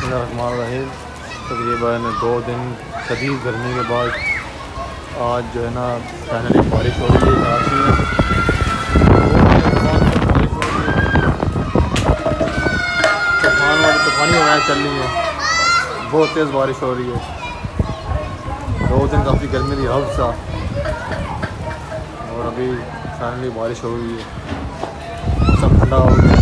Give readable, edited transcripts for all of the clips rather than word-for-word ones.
बिस्मिल्लाहिर्रहमानिर्रहीम। तकरीबन 2 दिन शदीद गर्मी के बाद आज जो है ना फाइनली बारिश हो रही है कराची में। तूफ़ानी हवाएं चल रही हैं, बहुत तेज़ बारिश हो रही है। 2 दिन काफ़ी गर्मी थी हफ्ता सा, और अभी फाइनली बारिश हो रही है, सब ठंडा हो गया।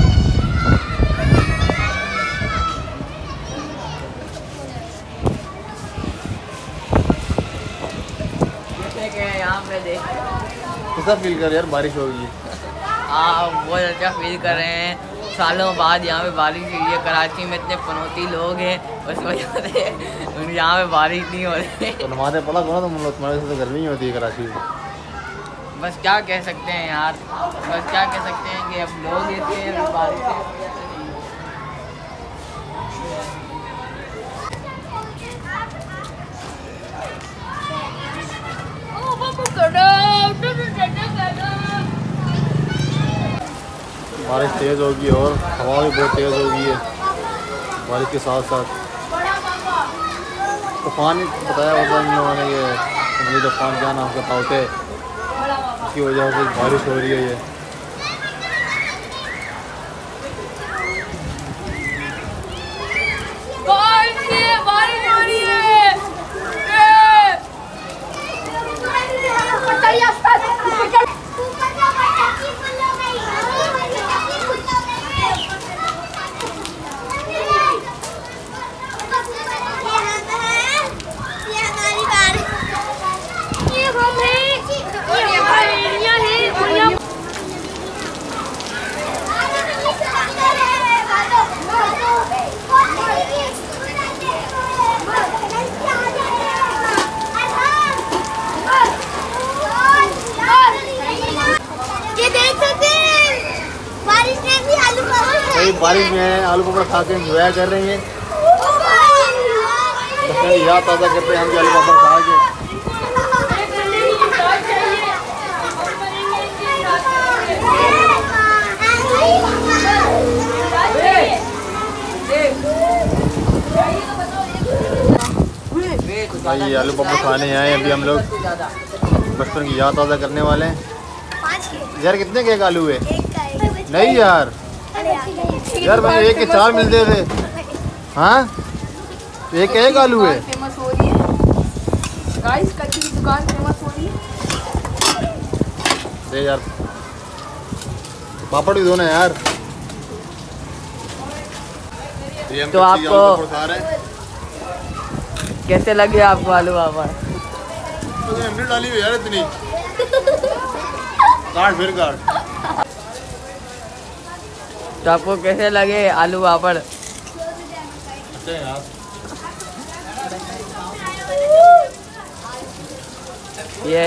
यहाँ पे देख कैसा फील कर यार बारिश हो गई है? बहुत अच्छा फील कर रहे हैं। सालों बाद यहाँ पे बारिश हुई है। कराची में इतने पनौती लोग हैं, उस वजह से यहाँ पे बारिश नहीं हो रही। तो नमाज़ें पढ़ा करो, तुम्हारे से तो गर्मी होती है कराची में। बस क्या कह सकते हैं यार, बस क्या कह सकते हैं कि अब लोग ऐसे बारिश बारिश तेज़ होगी और हवा भी बहुत तेज़ होगी है। बारिश के साथ साथ तूफ़ान बताया होगा इन लोगों ने, ये तूफ़ान क्या नाम का पाते, इसकी वजह से बारिश हो रही है। ये बारिश हो रही है। बारिश में आलू पापड़ खा के इंजॉय कर रही हैं। याद ताज़ा करते हैं हम आलू पापड़ खा के। भाई आलू पापड़ खाने आए अभी हम लोग, बचपन की याद ताज़ा करने वाले हैं। यार कितने केक आलू है? नहीं यार, यार भाई 1 के 4 मिलते थे। हाँ, 1 एक आलू है। फेमस हो रही है गाइस, कच्ची की दुकान फेमस हो रही है। दे यार पापड़ भी दो ना यार। तो आपको कैसे लगे आपको आलू पापड़? तो डाली हुई यार इतनी काट फिर काट। तो आपको कैसे लगे आलू पापड़? अच्छा यार, ये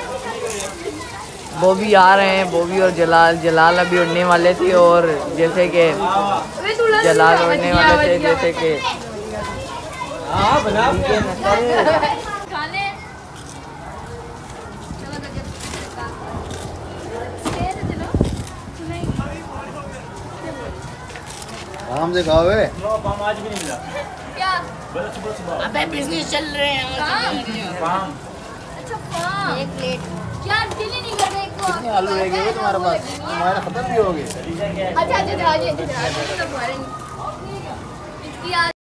बॉबी आ रहे हैं, बॉबी और जलाल अभी उड़ने वाले थे, और जैसे कि जलाल उड़ने वाले थे, जैसे कि आराम से खाओ। आज भी नहीं मिला क्या? अबे बिजनेस चल रहे हैं। अच्छा एक प्लेट क्या दिल्ली नहीं कर रहे? कितने आलू रह गए तुम्हारे पास? तुम्हारे खत्म भी हो गए। अच्छा